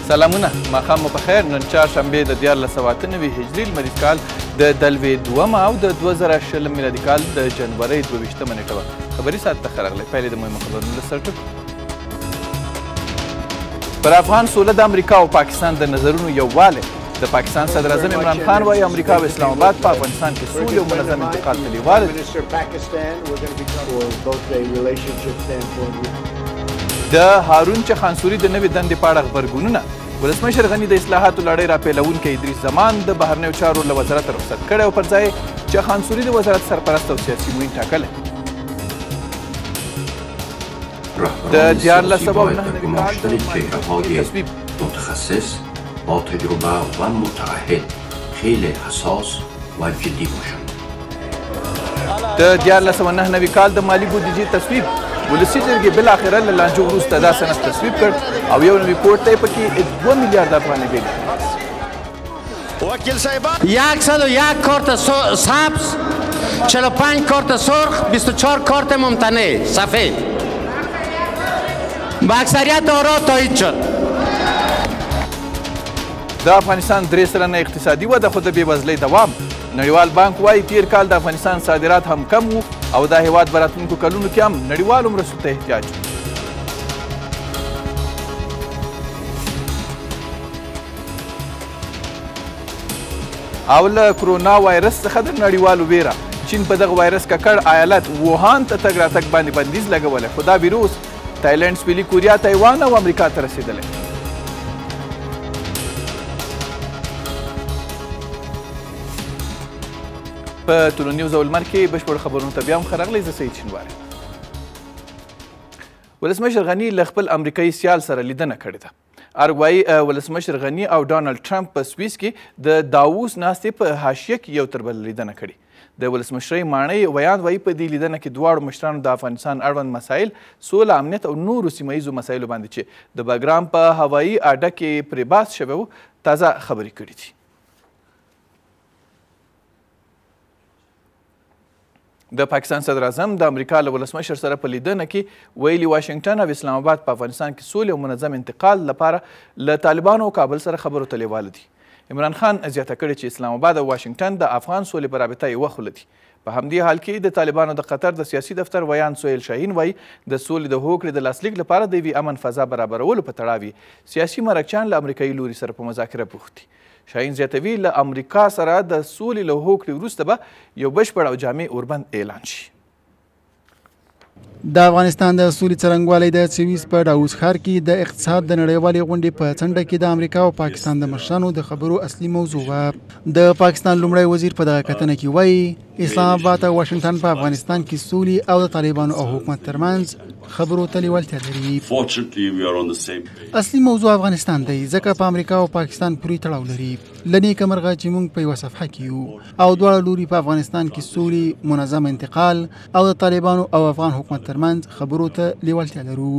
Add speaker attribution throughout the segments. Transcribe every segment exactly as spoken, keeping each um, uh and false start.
Speaker 1: سلامونه ماښام مو پخیر. نن چهارشنبې د دیارلس سوه اته نوي هجري لمریز کال د دلوې دومه او د دوه زره شلم میلادي کال د جنورۍ دوه ویشتمه نیټه وه. خبري ساعت ته ښه راغلی. پیل یې د مهمو خبرونو له سرټکو. پر افغان سوله د امریکا او پاکستان د نظرونو یووالی. د پاکستان صدر اعظم عمران خان وایي امریکا او اسلام آباد په افغانستان کې سولې او منظم انتقال ته لیواله دي. د هارون چخانسوري د نوې دندې په اړه غبرګونونه. ولسمشر غني د اصلاحاتو لړۍ راپیلوونکی ادریس زمان د بهرنیو چارو له وزارته رخصت کړی او پر ځای چخانسوري د وزارت سرپرست او سیاسي معین ټاکلی. د دیارلس سوه او نهه نوي کال تصویب
Speaker 2: متخصص با تجربه و متعهد خیلی حساس و جدی باشند.
Speaker 1: د دیارلس سوه نهه نوي کال د مالي بودیجې تصویب. ولسي جرګې بالاخره له لانجو وروسته دا سند تصویب کړ او یو نوي کوډ ته یې پکې دوه میلیارده افغانۍ بېلې.
Speaker 3: یکصد و یک کارت سبز، چهل و پنج کارت سرخ، بیست و چهار کارت ممتنع سفید. با اکثریت آرا تایید شد.
Speaker 1: د افغانستان درې سلنه اقتصادي وده خو د بېوزلۍ دوام. نړیوال بانک وایي تیر کال د افغانستان صادرات هم کم وو او دا هیواد په راتلونکو کلونو کې هم نړیوالو مرستو ته احتیاج و. او له کرونا وایرس څخه د نړیوالو ویره. چین په دغه وایرس ککړ ایالت ووهان ته تګ راتګ باندې بندیز لګولی خو دا ویروس تایلنډ، سویلي کوریا، تایوان او امریکا ته رسېدلی. په ټولنیز او لمر کې بشپړ خبرونو ته بیا هم ښه راغلی. زه سعید شینواری. ولسمشر غني له خپل امریکایي سیال سره لیدنه کړې ده. ارګ وایي ولسمشر غني او ډانلډ ټرمپ په سویس کې د داووس ناستې په حاشیه کې یو تر بل لیدنه کړې. د ولسمشرۍ ماڼۍ ویان وایي په دې لیدنه کې دواړو مشرانو د افغانستان اړوند مسایل، سوله، امنیت او نورو سیمه ییزو مسایلو باندې چې د بګرام په هوایي اډه کې پرې بحث شوی و تازه خبرې کړي دي. د پاکستان صدر اعظم د امریکا له ولسمشر سره په لیدنه کې ویلي واشنګټن او اسلام آباد په افغانستان کې سولې او منظم انتقال لپاره له طالبانو او کابل سره خبرو ته لیواله دي. عمران خان زیاته کړې چې اسلام آباد او واشنګټن د افغان سولې په رابطه یوه خوله دي. په همدې حال کې د طالبانو د قطر د سیاسي دفتر ویان سهیل شاهین وایي د سولې د هوکړې د لاسلیک لپاره د یوې امن فضا برابرولو په تړاو سیاسي مرکچیان له امریکایي لوري سره په مذاکره بوخت دي. شاهین زیاتوي له امریکا سره د سولې له هوکړې وروسته به یو بشپړ او جامع اوربند اعلان شي.
Speaker 4: د افغانستان د سولې څرنګوالی د سویس په ډاووس ښار کې د اقتصاد د نړیوالې غونډې په څنډه کې د امریکا او پاکستان د مشرانو د خبرو اصلي موضوع وه. د پاکستان لومړی وزیر په دغه کتنه کې وایي اسلام آباد او واشنګټن په افغانستان کې سولې او د طالبانو او حکومت ترمنځ خبرو ته لیوالتیا لري. اصلي موضوع افغانستان دی ځکه په امریکا او پاکستان پورې تړاو لري. له نیکه مرغه چې موږ په یوه صفحه کې یو او دواړه لوري په افغانستان کې سولې، منظم انتقال او د طالبانو او افغان حکومت ترمنځ خبرو ته لیوالتیا لرو.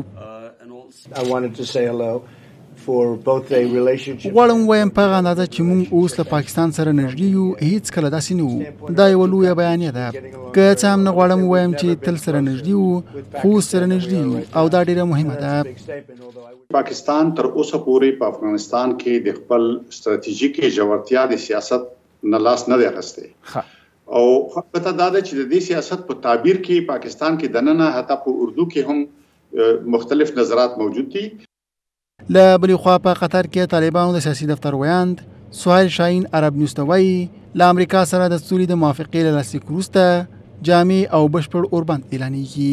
Speaker 4: غواړم ووایم په هغه اندازه چې موږ اوس له پاکستان سره نږدې یو هېڅکله داسې نه وو. دا یوه لویه بیانیه ده. که څه هم نه غواړم ووایم چې تل سره نږدې وو خو اوس سره نږدې یو او دا ډېره مهمه ده.
Speaker 5: پاکستان تر اوسه پورې په افغانستان کې د خپل ستراتیژیکې ژورتیا د سیاست نه لاس نه دی اخیستی او پته دا ده چې د دې سیاست په تعبیر کې پاکستان کې دننه حتی په اردو کې هم مختلف نظرات موجود دي.
Speaker 4: له بلې خوا په قطر کې طالبانو د سیاسي دفتر ویاند سهیل شاهین عرب نیوز ته وایي له امریکا سره د سولې د موافقې له لاسلیک وروسته جامع او بشپړ اوربند اعلانیږي.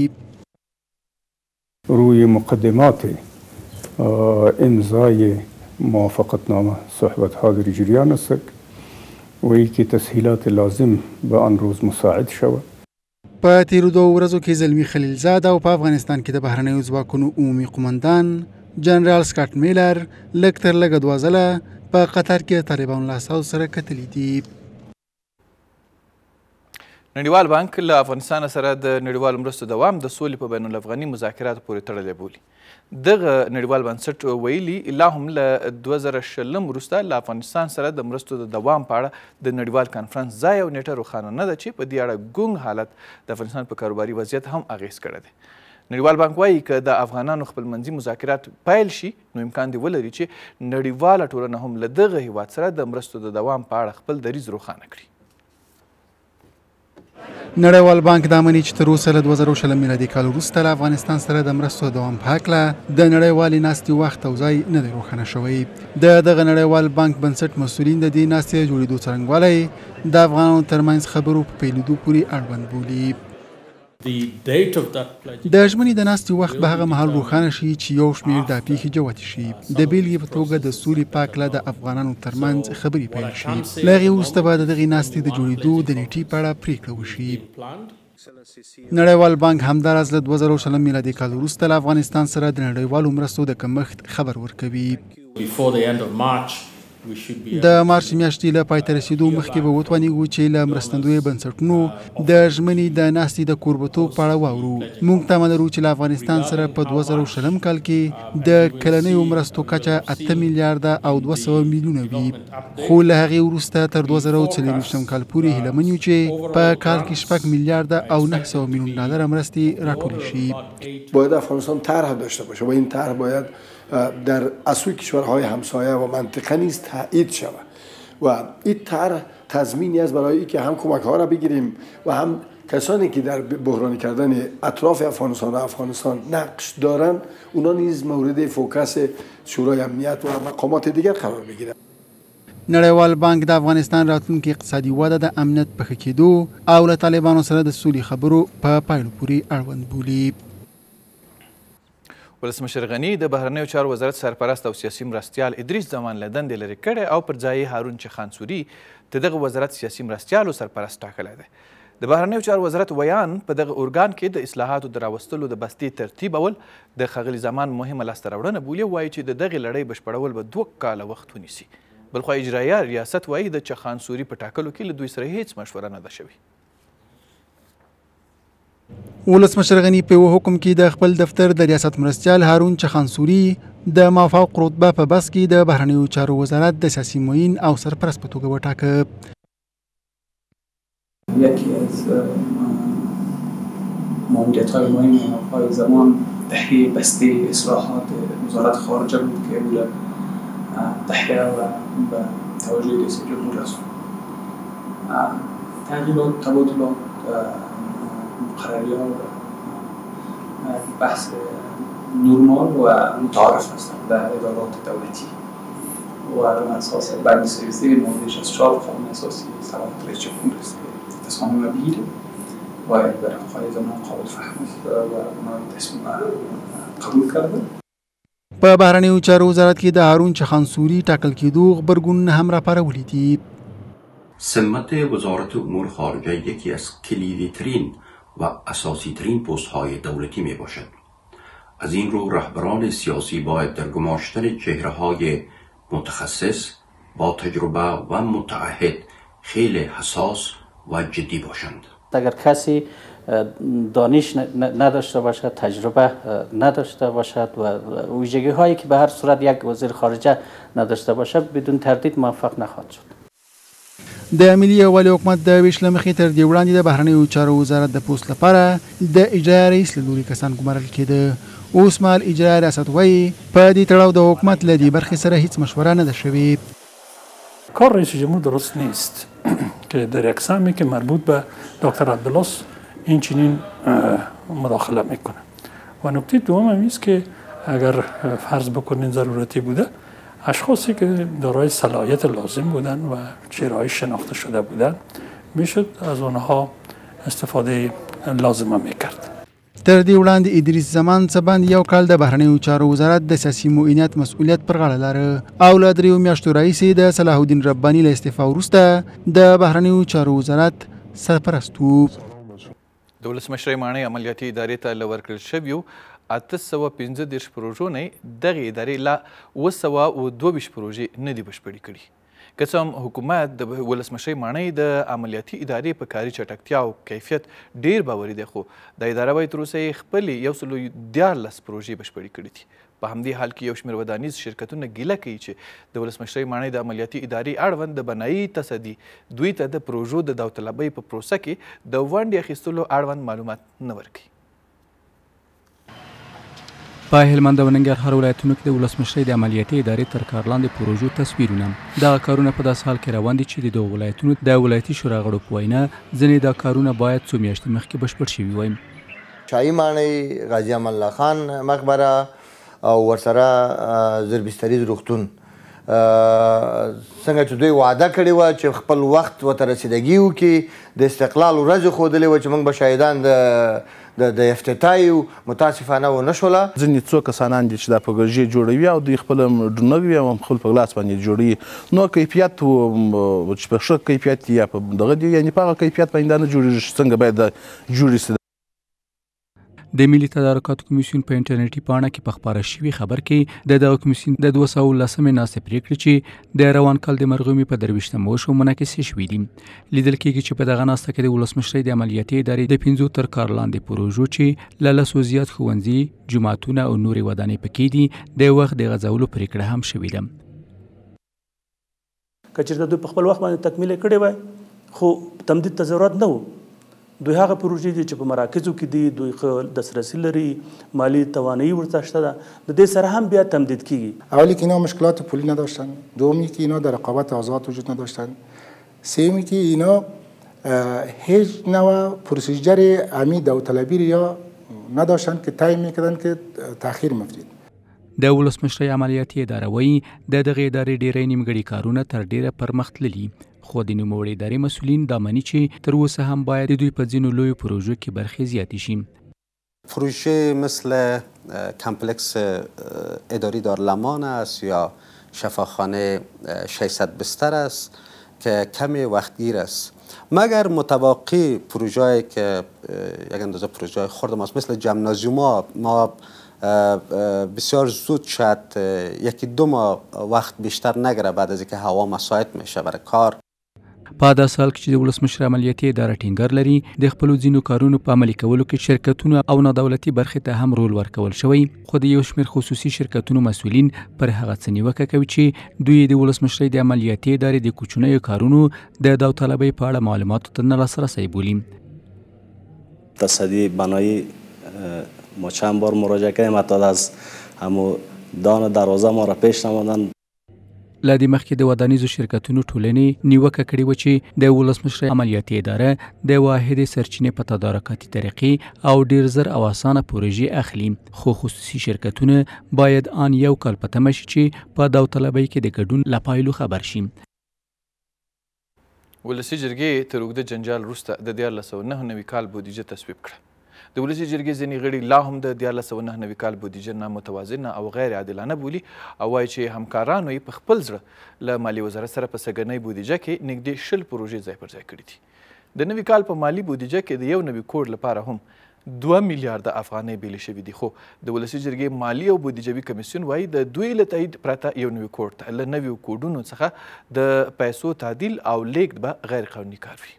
Speaker 6: روی مقدمات امضای موافقتنامه صحبت ها در جریان است و اینکه تسهیلات لازم به آن روز مساعد شود.
Speaker 4: په تیرو دوه ورځو کې زلمي خلیلزاد او په افغانستان کې د بهرنیو ځواکونو عمومي قومندان جنرال سکاټ میلر لږ تر لږه دوه ځله په قطر کې طالبانو له اساسو سره کتلي دي.
Speaker 1: نړیوال بانک له افغانستان سره د نړیوالو مرستو دوام د سولې په بین الافغاني مذاکراتو پورې تړلی بولي. دغه نړیوال بنسټ ویلي لا هم له دوه زره شلم وروسته له افغانستان سره د مرستو د دوام په اړه د نړیوال کنفرانس ځای او نیټه روښانه نه ده چې په دې اړه ګونګ حالت د افغانستان په کاروباري وضعیت هم اغېز کړی دی. نړیوال بانک وایي که د افغانانو خپلمنځي مذاکرات پیل شي نو امکان دی ولري چې نړیواله ټولنه هم له دغه هیواد سره د مرستو د دوام په اړه خپل دریځ روښانه کړي.
Speaker 4: نړیوال بانک دا مني چې تر اوسه له دوه زره شلم میلادي کال وروسته له افغانستان سره د مرستو دوام په هکله د نړیوالې ناستې وخت او ځای نه دی روښانه شوی. د دغه نړیوال بانک بنسټ مسؤلین د دې ناستې جوړېدو څرنګوالی د افغانانو ترمنځ خبرو په پیلېدو پورې اړوند بولي. د ژمنې د ناستې وخت به هغه مهال روښانه شي چې یو شمېر دا پیښې جوتې شي. د بیلګې په توګه د سولې په هکله د افغانانو ترمنځ خبرې پیل شي. له هغې وروسته به د دغې ناستې د جوړېدو د نیټې په اړه پرېکړه وشي. نړیوال بانک همداراز له دوه زره شلم میلادي کال وروسته له افغانستان سره د نړیوالو مرستو د کمښت خبر ورکوي. د مارچ میاشتې له پای ته رسېدو مخکې به وتوانیږو چې له مرستندویو بنسټونو د ژمنې د ناستې د کوربتوب په اړه واورو. موږ تمه لرو چې له افغانستان سره په دوه زره شلم کال کې د کلنیو مرستو کچه اته میلیارده او دوه سوه میلیونه وي، خو له هغې وروسته تر دوه زره څلرویشتم کال پورې هیله من یو چې په کال کې شپږ میلیارده او نه سوه میلیون ډالره مرستې راټولې شي.
Speaker 7: باید افغانستان طرح داشته باشه و این طرح باید در از سوی کشورهای همسایه و منطقه نیز تایید شود و این طرح تضمینی است برای اینکه هم کمک ها را بگیریم و هم کسانی که در بحرانی کردن اطراف افغانستان و افغانستان نقش دارند اونا نیز مورد فوکس شورای امنیت و مقامات دیگر قرار بگیرند.
Speaker 4: نړیوال بانک د افغانستان راتلونکي اقتصادي وده د امنیت په ښه کېدو او له طالبانو سره د سولې خبرو په پایلو پورې اړوند بولي.
Speaker 1: ولسمشر غني د بهرنیو چارو وزارت سرپرست او سیاسي مرستیال ادریس زمان له دندې لرې کړی او پر ځای هارون چخان سوري د دغه وزارت سیاسي مرستیال او سرپرست ټاکلی دی. د بهرنیو چارو وزارت ویان په دغه ارګان کې د اصلاحاتو د راوستلو د بستې ترتیب اول د ښاغلي زمان مهمه لاسته راوړنه بولي. وایي چې د دغې لړۍ بشپړول به دوه کاله وخت ونیسي. بلخوا اجرایه ریاست وایي د چخان سوري په ټاکلو کې له دوی سره هیڅ مشوره نه ده شوې.
Speaker 4: ولسمشر غني په یو حکم کې د خپل دفتر د ریاست مرستیال هارون چخان سوري د مافوق رتبه په بس کې د بهرنیو چارو وزارت د سیاسي معین او سرپرست په توګه وټاکه.
Speaker 8: یکی از ماموریت‌های مهم آقای زمان تهیه بسته اصلاحات وزارت خارجه بود که بود تهیه و به توجه رئیس جمهور رسوند. تغییرات تبادلات مقرریات بحث نرمال و متعارف هستند در ادارات دولتی و بر اساس بند سیزده ماده شصت و چهار قانون اساسی صلاحیت رئیس جمهور است که تصمیم را بگیره باید بر آقای زمان قابل فهم است و اونا تصمیم قبول کرده.
Speaker 4: په بهرنیو چارو وزارت کې د هارون چخان سوري ټاکل کېدو غبرګونونه هم راپارولي دي.
Speaker 2: سمت وزارت امور خارجه یکی از کلیدی ترین و اساسی ترین پست های دولتی می باشد. از این رو رهبران سیاسی باید در گماشتن چهره های متخصص با تجربه و متعهد خیلی حساس و جدی باشند.
Speaker 9: اگر کسی دانش نداشته باشد، تجربه نداشته باشد و ویژگی هایی که به هر صورت یک وزیر خارجه نداشته باشد بدون تردید موفق نخواهد شد.
Speaker 4: د ملي یووالي حکومت د ویش له مخې تر دې وړاندې د بهرنیو چارو وزارت د پوست لپاره د اجرایه رئیس له لوري کسان ګمارل کېده. اوس مهال اجرایه ریاست وایي په دې تړاو د حکومت له دې برخې سره هیڅ مشوره نه ده شوې.
Speaker 10: کار رئیس جمهور درست نیست که در یک سهمی که مربوط به دکتر عبدالله این چنین مداخله میکنه. و نکته دوم هم است که اگر فرض بکنین ضرورتی بوده اشخاصی که دارای صلاحیت لازم بودن و چهره‌های شناخته شده بودن میشد از آنها استفاده لازمه میکرد.
Speaker 4: تر دې وړاندې ادریس زمان څه باندې یو کال د بهرنیو چارو وزارت د سیاسي معینات مسؤلیت پر غاړه لاره او له دریو میاشتو راهیسې د صلاح الدین رباني له استعفا وروسته د بهرنیو چارو وزارت سرپرست و.
Speaker 1: د ولسمشرۍ ماڼۍ عملیاتي ادارې ته له ورکړل شویو اته سوه پنځه دېرش پروژو نه دغې ادارې لا اوه سوه اوه دوه ویشت پروژې نه دي بشپړې کړي. که څه هم حکومت د ولسمشرۍ ماڼۍ د عملیاتي ادارې په کاري چټکتیا او کیفیت ډیر باوري دی، خو دا اداره وایي تر اوسه یې خپلې یو سلو دیارلس پروژې بشپړې کړي دي. په همدې حال کې یو شمېر ودانیز شرکتونه ګیله کوي چې د ولسمشرۍ ماڼۍ د عملیاتي ادارې اړوند د بنایي تصدي دوی ته د پروژو د داوطلبۍ په پروسه کې د ونډې اخیستلو اړوند معلومات نه ورکوي.
Speaker 11: په هلمند او ننګرهار ولایتونو کې د ولسمشرۍ د عملیاتي ادارې تر کار لاندې پروژو تصویرونه. دغه کارونه په داسې حال کې روان دي چې د دغو ولایتونو د ولایتي شورا غړو په وینا ځینې دا کارونه باید څو میاشتې مخکې بشپړ شوي وای.
Speaker 12: شاهي ماڼۍ، غازي امان الله خان مقبره او ورسره زربستریز روغتون څنګه چې دوی وعده کړې وه چې خپل وخت ورته رسیدګي وکړي، د استقلال ورځ ښودلې وه چې موږ به شاهدان د د افتتاح یو، متاسفانه ونه شوله.
Speaker 13: ځینې څو کسانان دي چې دا پروژې جوړوي او دوی خپله ډونر وي او خپل په لاس باندې جوړوي، نو کیفیت چې په ښه کیفیت یا په دغه دي، یعنې په هغه کیفیت باندې دا نه جوړېږي څنګه باید دا جوړې سي.
Speaker 11: د ملي تدارکاتو کمیسیون په انټرنیټي پاڼه کې په خپاره شوي خبر کې د دغه کمیسیون د دوه سوه لسمې ناستې پرېکړې چې د روان کال د مرغومي په درویشتمه وشو منعکسې شوي دي. لیدل کېږي چې په دغه ناسته کې د ولسمشرۍ د عملیاتي ادارې د پنځو تر کار لاندې پروژو چې له لسو زیات ښوونځي، جوماتونه او نورې ودانۍ پکې دي د وخت د غځولو پرېکړه هم شوې ده.
Speaker 14: که چېرته دوی په خپل وخت باندې تکمیل یې کړې وای خو تمدید ته ضرورت نه و. دوی هغه پروژې دي چې په مراکزو کې دي، دوی ښه دسترسی لري، مالی توانایی ورته شته ده، د دې سره هم بیا تمدید کیږي.
Speaker 15: اولی که اینا مشکلات پولی نداشتن، دومی که اینا در رقابت آزاد وجود نداشتن، سومی که اینا هیچ نوع پروسیجر عمی داوطلبی یا نداشتن که تعیین میکردن که تاخیر مفید.
Speaker 11: د ولسمشرۍ عملیاتي اداره وایي د دغې ادارې ډېری نیمګړي کارونه تر ډېره پرمختللي، خو د نوموړې ادارې مسؤلین دا مني چې تر اوسه هم باید د دوی په ځینو لویو پروژو کې برخې زیاتې شي.
Speaker 16: پروژه مثل کمپلکس اداری دارالمان است یا شفاخانه ششصد بستر است که کمی وقتگیر است، مگر متواقی پروژه‌ای که یک اندازه پروژه خرد ماست مثل جمنازیوما ما بسیار زود شاید یکی دو ماه وقت بیشتر نگیره بعد از اینکه هوا مساعد میشه برای کار.
Speaker 11: په داسې حال کې چې د ولسمشر عملیاتي اداره ټینګار لري د خپلو ځینو کارونو په عملي کولو کې شرکتونو او نادولتي برخې ته هم رول ورکول شوی، خو د یو شمېر خصوصي شرکتونو مسؤلین پر هغه څه نیوکه کوي چې دوی د ولسمشرۍ د عملیاتي ادارې د کوچنیو کارونو د داوطلبۍ په اړه معلوماتو ته نه لاسرسی بولي.
Speaker 17: تصدی بنایی ما چند بار مراجعه کردیم، حتی از همو دان دروازه ما را پیش نمودن.
Speaker 11: له دې مخکې د ودانیزو شرکتونو ټولنې نیوکه کړې وه چې د ولسمشرۍ عملیاتي اداره د واحدې سرچینې په تدارکاتي طریقې او ډېر زر او اسانه پروژې اخلي، خو خصوصي شرکتونه باید آن یو کال په تمه شي چې په داوطلبۍ کې د ګډون له پایلو خبر شي.
Speaker 1: ولسي جرګې تر اوږده جنجال وروسته د دیارلس سوه نهه نوي کال بودیجه تصویب کړه. د ولسي جرګې ځینې غړي لا هم د دیارلس سوه نهه نوي کال بودیجه نامتوازنه او غیر عادلانه بولي او وایي چې همکارانو یې په خپل زړه له مالي وزارت سره په سږنۍ بودیجه کې نږدې شل پروژې ځای پر ځای کړي دي. د نوي کال په مالي بودیجه کې د یو نوي کوډ لپاره هم دوه میلیارده افغانۍ بیلې شوي دي، خو د ولسي جرګې مالي او بودیجوي کمیسیون وایي د دوی له تایید پرته یو نوي کوډ ته له نویو کوډونو څخه د پیسو تعدیل او لیږد به غیر قانوني کار وي.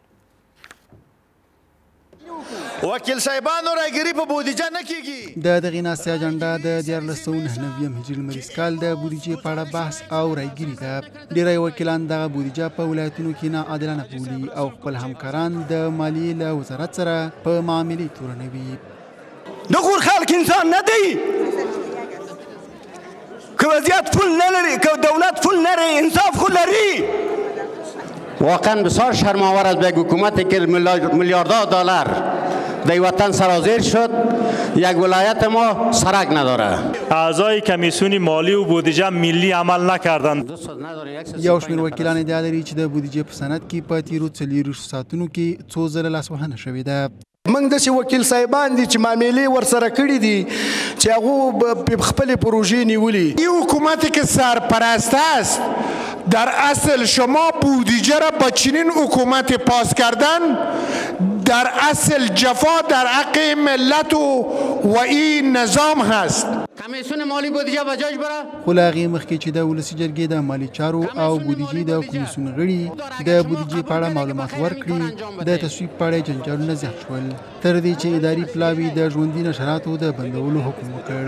Speaker 18: وکیل صاحبانو راګیري په بودیجه نه کیږي.
Speaker 4: د دغې ناستې اجنډا د دیارلس سوه نهه نویم هجري لمریز کال د بودیجې په اړه بحث او راګیري ده. ډېری وکیلان دغه بودیجه په ولایتونو کې ناعادلانه بولي او خپل همکاران د مالیې له وزارت سره په معاملې تورنوي.
Speaker 18: د غور خلک انسان نه دی، که وضعیت پول نه لري، که دولت پول نه لري، انصاف خو لري.
Speaker 3: واقعا بسیار شرم‌آور است به حکومتی که میلیاردها دلار در وطن سرازیر شد یک ولایت ما سرک نداره.
Speaker 19: اعضای کمیسیون مالی و بودجه ملی عمل نکردند.
Speaker 4: یو شمېر وکیلان ادعا لري چې د بودیجې په سند کې په تیرو څلوېښتو ساعتونو کې څو ځله لاسوهنه شوې ده.
Speaker 7: موږ داسې وکیل صاحبان دي چې معاملې ورسره کړي دي چې هغو خپلې پروژې نیولي.
Speaker 18: این حکومتی که سرپرست است در اصل شما بودجه را با چنین حکومت پاس کردن در اصل جفا در حق ملت و و این نظام هست.
Speaker 3: کمیسیون مالی بودجه به جاش بره.
Speaker 4: خو له هغې مخکې چې د ولسي جرګې د مالي چارو او بودیجې د کمیسیون غړي د بودیجې په اړه معلومات ورکړي، د تصویب په اړه جنجالونه زیات شول، تر دې چې اداري پلاوي د ژوندي نشراتو د بندولو حکم وکړ.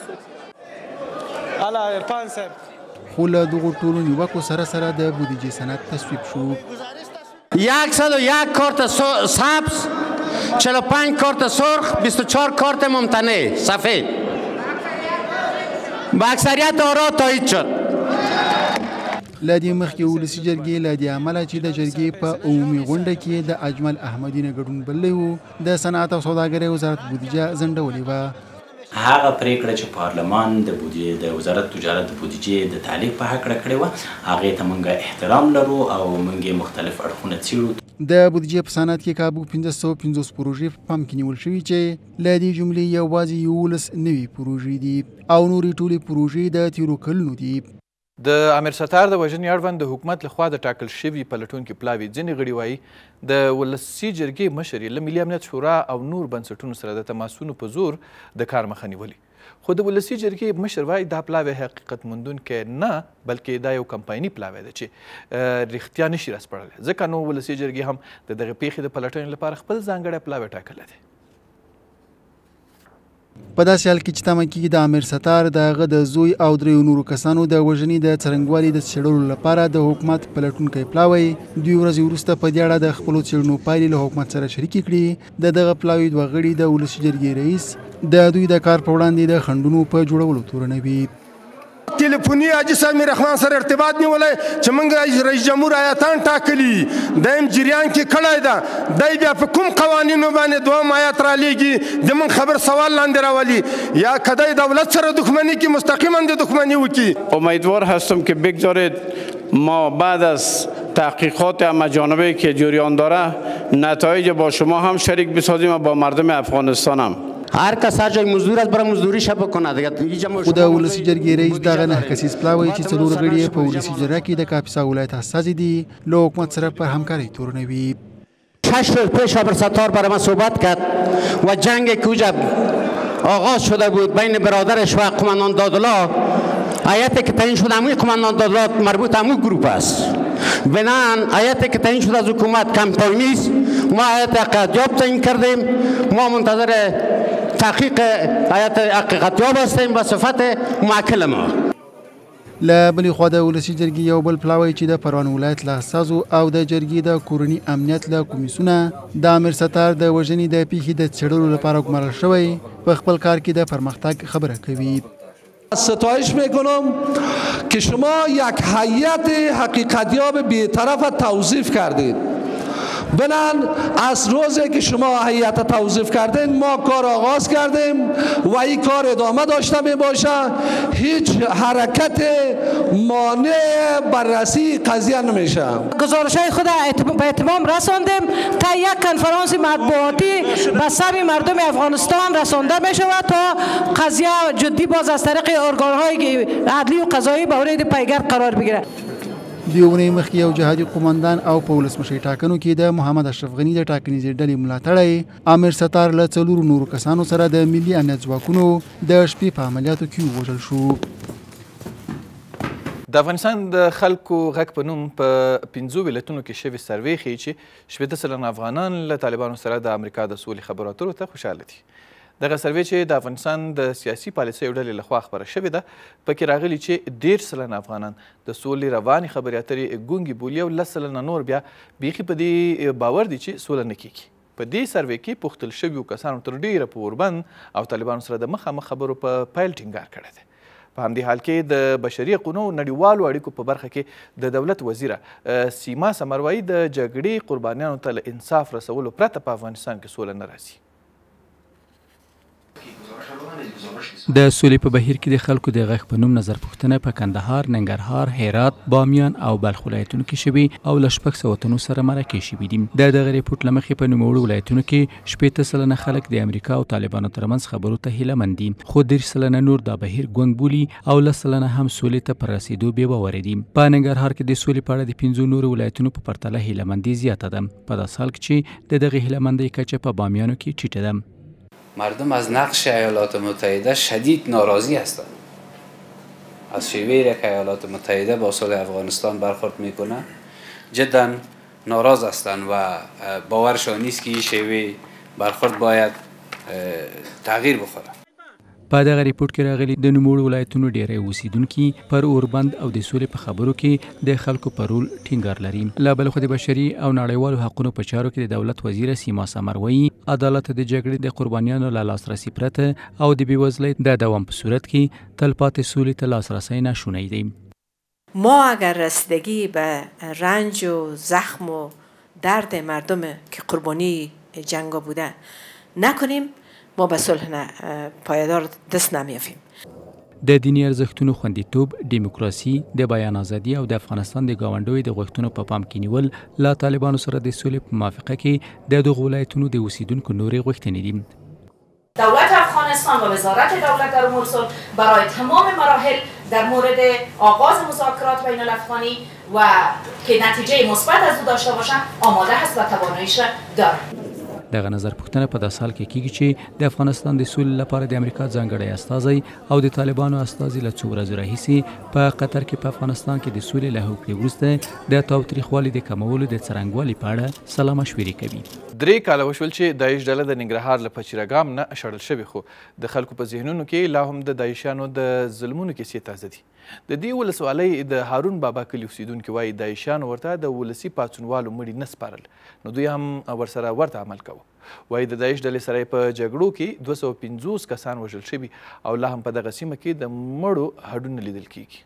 Speaker 4: خو له دغو ټولو نیوکو سره سره د بودیجې سند تصویب شو.
Speaker 3: یکصد و یک کارت سبز، چهل و پنج کارت سرخ، بیست و چهار کارت ممتنع سفید. با اکثریت آرا تایید شد.
Speaker 4: له دې مخکې ولسي جرګې له دې امله چې د جرګې په عمومي غونډه کې د اجمل احمدي نه ګډون بللی و د صنعت او سوداګرۍ وزارت بودیجه ځنډولې وه.
Speaker 20: هغه پریکړه چې پارلمان د بودیجې د وزارت تجارت د بودیجې د تعلیق په هکله کړې وه هغې ته موږ احترام لرو او موږ یې مختلف اړخونه څیړو. د بودیجې په صنعت کې کابو پنځه سوه پنځوس پروژې په پام کې نیول شوي چې له دې جملې یوازې یولس نوي پروژې دي او نورې ټولې پروژې د تېرو کلونو دي.
Speaker 1: د امیر ستار د وژنې اړوند د حکومت لخوا د ټاکل شوي پلټونکي پلاوي ځینې غړي وایي د ولسي جرګې مشر یې له ملي امنیت شورا او نور بنسټونو سره د تماسونو په زور د کار مخه نیولي. خو د ولسي جرګې مشر وایي دا پلاوی حقیقت موندونکی نه بلکې دا یو کمپایني پلاوی ده چې رښتیا نشي راسپړلی. ځکه نو ولسي جرګې هم د دغې پیښې د پلټنې لپاره خپل ځانګړی پلاوی ټاکلی دی.
Speaker 4: په داسې حال کې چې تمه کېږي د امیر ستار د هغه د زوی او دریو نورو کسانو د وژنې د څرنګوالي د څېړلو لپاره د حکومت پلټونکی پلاوی دوی ورځې وروسته په دې اړه د خپلو څېړنو پایلې له حکومت سره شریکې کړي. د دغه پلاوي دوه غړي د ولسي جرګې رئیس د دوی د کار په وړاندې د خنډونو په جوړولو تورنوي.
Speaker 18: ټلیفوني حاجي صاحب میر رحمان سره ارتباط نیولی چې موږ رئیس جمهور ایاتان ټاکلي دیم جریان کې کړی ده دی بیا په کوم قوانینو باندې دوم ایات رالیږي د موږ خبر سوال لاندې راولي یا که دی دولت سره دښمني کې مستقیما د دښمني وکړي.
Speaker 21: امیدوار هستم که بگذارید ما بعد از تحقیقات همه‌جانبه که جریان داره نتایج با شما هم شریک بسازیم و با مردم افغانستان هم.
Speaker 3: هر کس هر جای مزدور است برای مزدوریش بکنه دیگه.
Speaker 4: خو د ولسي جرګې رئیس دغه نه کسیز پلاوی چې څلور غړي په ولسي جرګه کې د کاپیسا ولایت استازي دي له حکومت سره په همکارۍ تورنوي.
Speaker 3: شش روز پیش امیر ستار برای من صحبت کرد و جنگ که آغاز شده بود بین برادرش و قماندان دادلا آیتی که تعیین شده همون قماندان دادلا مربوط همون گروپ است. بنان آیتی که تعیین شده از حکومت کمپاینی است. ما آیت حقیقتیاب تعیین کردیم. ما منتظر تحقیق آیت حقیقتیاب هستیم به صفت معکل ما.
Speaker 4: له بلې خوا د ولسي جرګې یو بل پلاوی چې د پروان ولایت له استازو او د جرګې د کورني امنیت له کمیسیونه د امیر ستار د وژنې د پیښې د څېړلو لپاره ګمارل شوی په خپل کار کې د پرمختګ خبره کوي.
Speaker 22: ستایش میکنم که شما یک هیئت حقیقتیاب بی‌طرف توظیف کردید. بنان از روزی که شما هیئت توظیف کردین ما کار آغاز کردیم و این کار ادامه داشته می باشه. هیچ حرکت مانع بررسی قضیه نمیشه.
Speaker 23: گزارش های خود به اتمام رساندیم تا یک کنفرانس مطبوعاتی به سر مردم افغانستان رسانده می شود تا قضیه جدی باز از طریق ارگان های عدلی و قضایی به ورید پیگر قرار بگیره.
Speaker 4: دیونه مخکې یو جهادي قومندان او په ولسمشرۍ ټاکنو کې د محمد اشرف غني د ټاکنیزې ډلې ملاتړی امیر ستار له څلورو نورو کسانو سره د ملي امنیت ځواکونو د شپې په عملیاتو کې ووژل شو.
Speaker 1: د افغانستان د خلکو غږ په نوم په پنځو ولایتونو کې شوې سروې ښیي چې شپېته سلنه افغانان له طالبانو سره د امریکا د سولې خبرو اترو ته خوشحاله دي. دغه سروې چې د افغانستان د سیاسي پالیسیو ډلې لخوا خپره شوې ده پکې راغلي چې دېرش سلنه افغانان د سولې روانې خبرې اترې ګونګې بولي او لس سلنه نور بیا بیخي په دې باور دي چې سوله نه کیږي. په دې سروې کې پوښتل شویو کسانو تر ډیره په اوربند او طالبانو سره د مخامخ خبرو په پیل ټینګار کړی دی. په همدې حال کې د بشري حقونو نړیوالو اړیکو په برخه کې د دولت وزیره سیما سمر وایي د جګړې قربانیانو ته له انصاف رسولو پرته په افغانستان کې سوله نه راځي.
Speaker 11: د سولې په بهیر کې د خلکو د غږ په نوم نظر پوښتنه په کندهار، ننګرهار، هرات، بامیان او بلخ ولایتونو کې شوې او له شپږ سوه تنو سره مرکې شوي دي. د دغه ریپورټ له مخې په نوموړو ولایتونو کې شپېته سلنه خلک د امریکا او طالبانو ترمنځ خبرو ته هیله مند دي، خو دېرش سلنه نور دا بهیر ګونګ بولي او لس سلنه هم سولې ته پر رسېدو بې باوره دي. په ننګرهار کې د سولې په اړه د پنځو نورو ولایتونو په پرتله هیله مندي زیاته ده، په داسې حال کې چې د دغې هیله مندۍ کچه په بامیانو کې ټیټه ده.
Speaker 24: مردم از نقش ایالات متحده شدید ناراضی هستند. از شیوهی که ایالات متحده با صلح افغانستان برخورد میکنه جدا ناراض هستند و باورشان نیست که این شیوه برخورد باید تغییر بخوره.
Speaker 11: په دغه ریپورت کې راغلي د نوموړو ولایتونو ډیری اوسیدونکي پر اوربند او د سولې په خبرو کې د خلکو پر رول ټینګار لري. له بل خوا د بشري او نړیوالو حقونو په چارو کې د دولت وزیر سیما سمر وایي عدالت د جګړې د قربانیانو له لاسرسي پرته او د بېوزلۍ د دوام په صورت کې تلپاتې سولې ته لاسرسی ناشونی دی.
Speaker 2: ما اگر رسیدگی به رنج و زخم و درد مردم که قربانی جنگ بوده نکنیم ما به صلح پایدار دست نمیافیم.
Speaker 11: د دینی ارزښتونو خوندیتوب، دیموکراسي، د بیان ازادي او د افغانستان د ګاونډیو د غوښتنو په پام کې نیول له طالبانو سره د سولې په موافقه کې د دغو ولایتونو د اوسیدونکو نورې غوښتنې دي.
Speaker 5: دولت افغانستان و وزارت دولت در امور صلح برای تمام مراحل در مورد آغاز مذاکرات بین الافغانی و که نتیجه مثبت از او داشته باشند آماده هست و تواناییش دارد.
Speaker 11: دغه نظر پوښتنه په داسې حال کې کیږي چې د افغانستان د سولې لپاره د امریکا ځانګړی استازی او د طالبانو استازي له څو ورځو راهیسې په قطر کې په افغانستان کې د سولې له هوکړې وروسته د تاوتریخوالي د کمولو د څرنګوالي په اړه سلا مشورې کوي.
Speaker 1: درې کاله وشول چې داعش ډله د ننګرهار له پچیرګام نه شړل شوې، خو د خلکو په ذهنونو کې لا هم د داعشیانو د ظلمونو کیسې تازه دي. د دې ولسوالۍ د هارون بابا کلي اوسیدونکي وایي داعشیانو ورته د ولسي پاڅونوالو مړي نه سپارل، نو دوی هم ورسره ورته عمل کوه. وایي د داعش ډلې سره په جګړو کې دوه سوه پنځوس کسان وژل شوي او لا هم په دغه سیمه کې د مړو هډونه لیدل کیږي.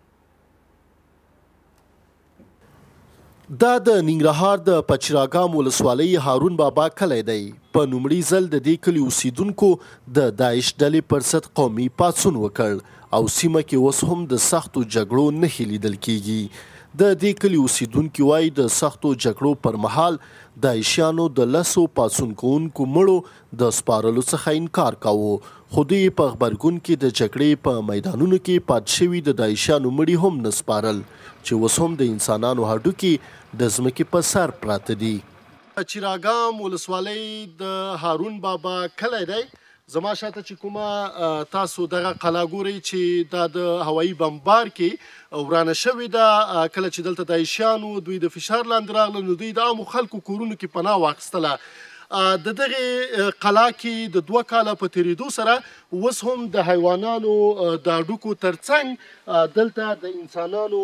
Speaker 6: دا د ننګرهار د پچراګام ولسوالۍ هارون بابا کلی دی. په لومړي ځل د دې کلي اوسیدونکو د داعش ډلې پر ضد قومي پاڅون وکړ او سیمه کې اوس هم د سختو جګړو نښې لیدل کیږي. د دې کلي اوسیدونکي وایي د سختو جګړو پر مهال داعشیانو د لسو پاڅون کوونکو مړو د سپارلو څخه انکار کاوه، خو دوی په غبرګون کې د جګړې په میدانونو کې پات شوي د داعشیانو مړي هم نه سپارل چې اوس هم د انسانانو هډوکي د ځمکې په سر پراته دي. چراګام ولسوالۍ د هارون بابا کلی دی. زما شاته چې کومه تاسو دغه قلا ګورئ چې دا د هوایي بمبار کې ورانه شوې ده. کله چې دلته داعشیانو دوی د فشار لاندې راغله نو دوی د عامو خلکو کورونو کې پناه واخیستله. د دغې قلا کې د دوه کاله په تېرېدو سره اوس هم د حیوانانو د هډوکو ترڅنګ دلته د انسانانو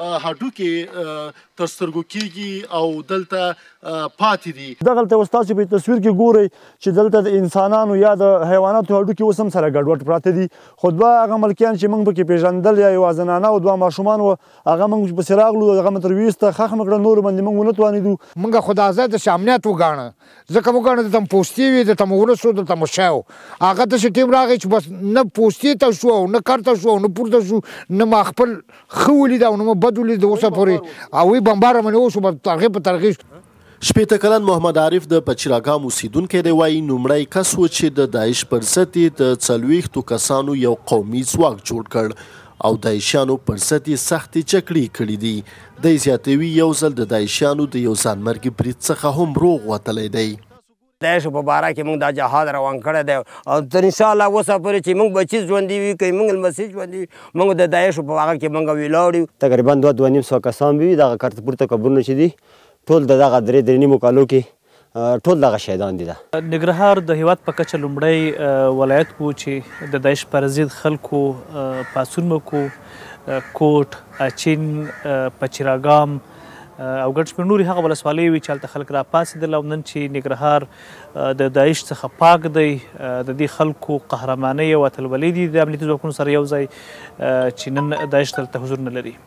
Speaker 6: هډوکې تر سترګو کېږي او دلته پاتې دي.
Speaker 8: دغلته اوس تاسو په تصویر کې ګورئ چې دلته د انسانانو یا د حیواناتو هډوکي اوس هم سره ګډوډ پراته دي. خو دوه هغه ملکیان چې موږ پکې پېژندل یا یوه زنانه او دوه ماشومان وو هغه موږ پسې راغلو، هغه مې تر ویسته خښ مې کړه، نورو باندې موږ ونه توانېدو.
Speaker 25: موږ خو د آزاد امنیت وګاڼه، ځکه وګاڼه دلته مو پوستې وي، دلته مو ولس و، دلته مو شی و. هغه داسې ټیم راغی چې بس نه پوستې ته شو او نه کار ته شو او نه پورته شو، نه ما خپل ښه ولید او نه ما بد ولید اوسه پورې. هغوی بمبار باندې وشو په ترغیب په ترغیب.
Speaker 6: شپېته کلن محمد عارف د پچراګام اوسیدونکی دی. وایي لومړی کس و چې د داعش پر ضد یې د څلوېښتو کسانو یو قومي ځواک جوړ کړ او داعشیانو پر ضد یې سختې جګړې کړي دي. دی زیاتوي یو ځل د داعشیانو د یو ځانمرګي برید څخه هم روغ وتلی دی.
Speaker 26: داعشو په باره کې موږ دا جهاد روان کړی دی او تر انشاءالله اوسه پورې چې موږ بچي ژوندي وي که موږ لمسي ژوندي وي موږ د داعشو په هغه کې موږ ولاړ یو.
Speaker 27: تقریبا دوه دوه نیم سوه کسان به وي. دغه کارته پورته قبرونه چې دي ټول د دغه درې درې نیمو کالو کې ټول دغه شهیدان دي.
Speaker 14: ننګرهار د هیواد په کچه لومړی ولایت و چې د داعش پر ضد خلکو پاڅون وکړو. کوټ، اچین، پچراګام او ګڼ شمېر نورې هغه ولسوالۍ وي چې هلته خلک راپاڅېدل او نن چې ننګرهار د داعش څخه پاک دی، د دې خلکو قهرمانۍ او اتلولۍ دي د امنیتي ځواکونو سره یو ځای چې نن داعش دلته حضور نه لري.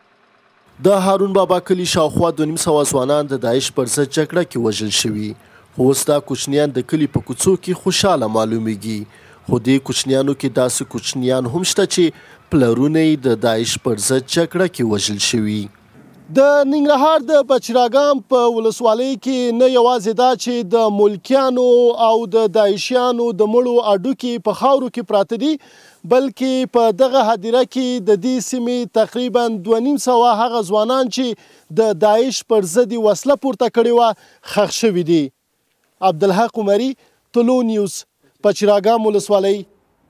Speaker 6: د هارون بابا کلي شاوخوا دوه نیم سوه ځوانان د داعش پر ضد جګړه کې وژل شوي، خو اوس دا کوچنیان د کلي په کوڅو کې خوشحاله معلومیږي. خو دې کوچنیانو کې داسې کوچنیان هم شته چې پلرونه یې د داعش پر ضد جګړه کې وژل شوي. د ننګرهار د پچراګام په ولسوالۍ کې نه یوازې دا چې د ملکیانو او د داعشیانو د مړو هډوکي په خاورو کې پراته دي، بلکې په دغه هدیره کې د دې سیمې تقریبا دوه نیم سوه هغه ځوانان چې د داعش پر ضد وسله پورته کړې وه ښخ شوي دي. عبدالحق عمري، طلوع نیوز، پچراګام ولسوالۍ.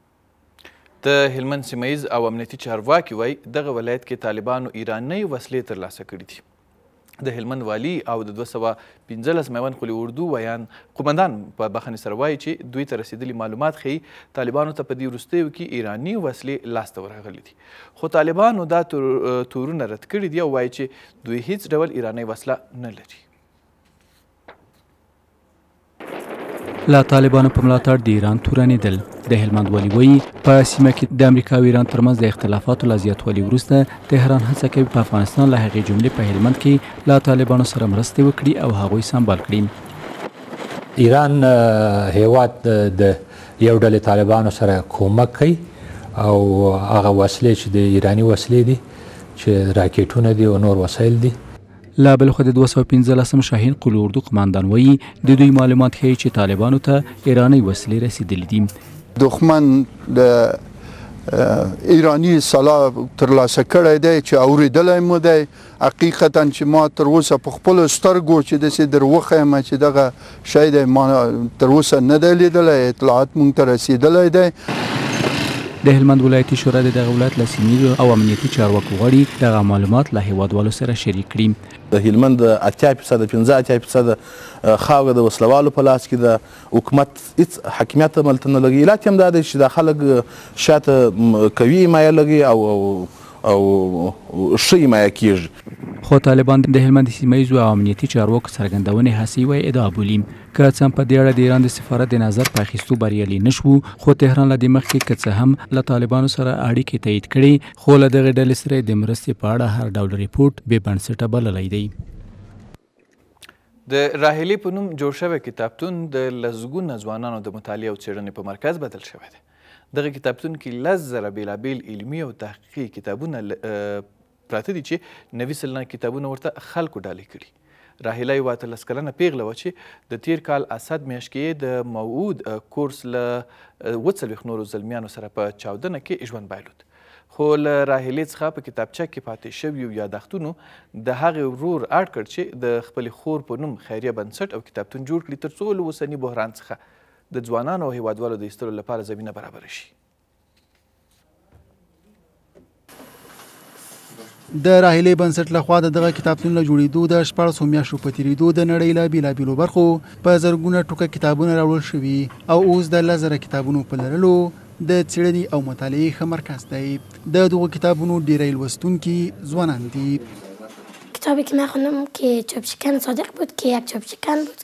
Speaker 1: د هلمند سیمه ییز او امنیتي چارواکي وایي دغه ولایت کې طالبانو ایراني وسلې ترلاسه کړي دي. د هلمند والي او د دوه سوه پنځلس میوند قلي اردو ویان قومندان په بخښنې سره وایي چې دوی ته رسېدلي معلومات ښیي طالبانو ته په دې وروستیو کې ایراني وسلې لاسته ورغلي دي خو طالبانو دا تورونه رد کړي دي او وایي چې دوی هیڅ ډول ایراني وسله نه لري.
Speaker 11: لا طالبانو په ملاتړ د ایران تورنېدل. د هلمند والي وایي په سیمه کې د امریکا او ایران ترمنځ د اختلافاتو لا زیاتوالي وروسته تهران هڅه کوي په افغانستان له هغې جملې په هلمند کې لا طالبانو سره مرستې وکړي او هغوی سمبال کړي.
Speaker 9: ایران هیواد د یو ډلې طالبانو سره کومک کوي او هغه وسلې چې د ایراني وسلې دي چې راکېټونه دي او نور وسایل دي.
Speaker 11: لا بلخو د دوه سوه پنځلسم شاهین قلي اردو قماندان وایي د دوی معلومات ښیي چې طالبانو ته ایراني وسلې رسېدلي دي.
Speaker 10: دښمن د ایراني سلاح ترلاسه کړی دی چې اورېدلی مو دی حقیقتا چې ما تر اوسه په خپلو سترګو چې داسې در وښیم چې دغه شی دی ما تر اوسه نه دی لیدلی اطلاعات موږ ته رسېدلی دی.
Speaker 11: د هلمند ولایتي شورا د دغه ولایت له سیمې او امنیتي چارواکو غواړي دغه معلومات له هیوادوالو سره شریک کړي.
Speaker 12: د هلمند اتیا فیصده پنځه اتیا فیصده خاوره د وسلوالو په لاس کې د حکومت هېڅ حاکمیت هملته نه لګي. علت یې هم دا دی چې دا خلک شاته قوي حمایه لګي او او ښه حمایه کېږي.
Speaker 11: خو طالبان د هلمند سیمه ییزو او امنیتي چارواکو څرګندونې هڅې وایي ادعا بولي. که څه هم په دې اړه د ایران د سفارت د نظر په اخیستو بریالي نه شو خو تهران له دې مخکې که څه هم له طالبانو سره اړیکې تایید کړي خو له دغې ډلې سره د مرستې په اړه هر ډول ریپورټ بې بنسټه بللی دی.
Speaker 1: د راهیلې په نوم جوړ شوی کتابتون د لسګونه ځوانانو د مطالعې او څېړنې په مرکز بدل شوی دی. دغه کتابتون کې لس زره بېلابېل علمي او تحقیقي کتابونه پراته دي چې نوي سلنه کتابونه ورته خلکو ډالۍ کړي. راهیله یوه اتلس کلنه پیغله وه چې د تیر کال اسد میاشت کې د موعود کورس له اوه څلوېښت نورو زلمیانو سره په چاودنه کې ژوند بایلود. خو له راهیلې څخه په کتابچه کې پاتې شویو یادښتونو د هغې ورور اړ کړ چې د خپلې خور په نوم خیریه بنسټ او کتابتون جوړ کړي تر څو له اوسني بحران څخه د ځوانانو او هیوادوالو د ایستلو لپاره زمینه برابره شي.
Speaker 4: د راهیلې بنسټ لخوا د دغه کتابتون له جوړېدو د شپاړسو میاشتو په تېرېدو د نړۍ له بېلابېلو برخو په زرګونه ټوکه کتابونه راوړل شوي او اوس د لس زره کتابونو په لرلو د څېړنې او مطالعې ښه مرکز دی. د دغو کتابونو ډېری لوستونکي ځوانان دي.
Speaker 13: کتابی که من خوندم که چاپشکن صادق بود که یک چاپشکن بود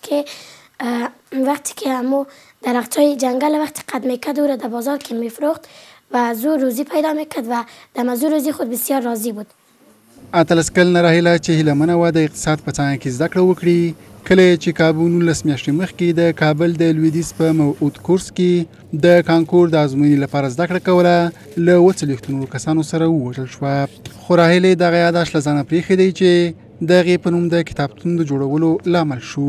Speaker 13: که وقتی که همو درختای جنگل وقتی قد میکرد او را در بازار که میفروخت و زور روزی پیدا میکرد و در زور روزی خود بسیار راضی بود.
Speaker 4: اتلس کلنه راهیله چې هیلهمنه وه د اقتصاد په څانګه کې زده کړه وکړي کله چې کابو نولس میاشتې مخکې د کابل د لویدیځ په موعود کورس کې د کانکور د ازموینې لپاره زده کړه کوله له اوه څلوېښتو نورو کسانو سره ووژل شوه. خو راهیلې دغه یاداشت له ځانه پرېښی دی چې د هغې په نوم د کتابتون د جوړولو لامل شو.